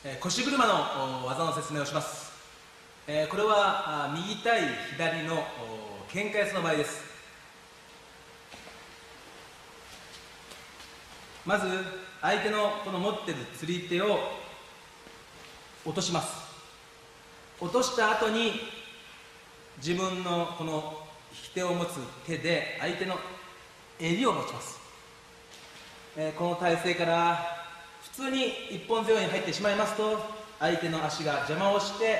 腰車の技の説明をします。これは右対左の喧嘩四つの場合です。まず相手のこの持っている釣り手を落とします。落とした後に自分のこの引き手を持つ手で相手の襟を持ちます。この体勢から普通に一本背負いに入ってしまいますと相手の足が邪魔をして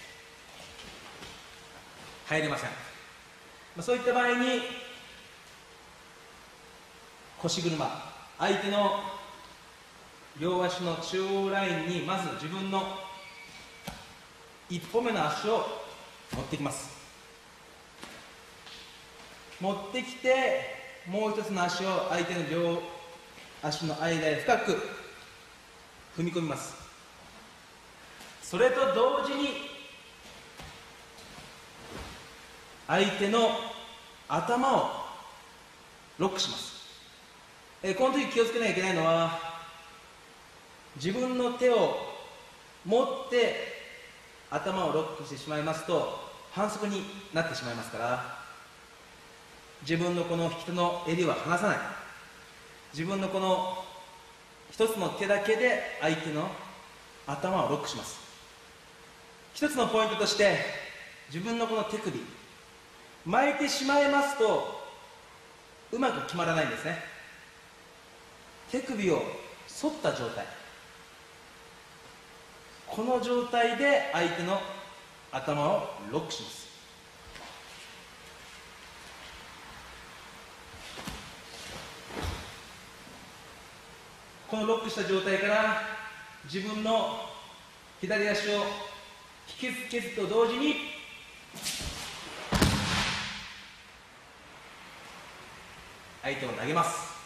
入れません。そういった場合に腰車、相手の両足の中央ラインにまず自分の一歩目の足を持ってきます。持ってきてもう一つの足を相手の両足の間へ深く踏み込みます。それと同時に相手の頭をロックします。この時気をつけなきゃいけないのは自分の手を持って頭をロックしてしまいますと反則になってしまいますから、自分のこの引き手の襟は離さない。自分のこの一つの手だけで相手の頭をロックします。一つのポイントとして自分のこの手首巻いてしまいますとうまく決まらないんですね。手首を反った状態、この状態で相手の頭をロックします。このロックした状態から自分の左足を引きつけると同時に相手を投げます。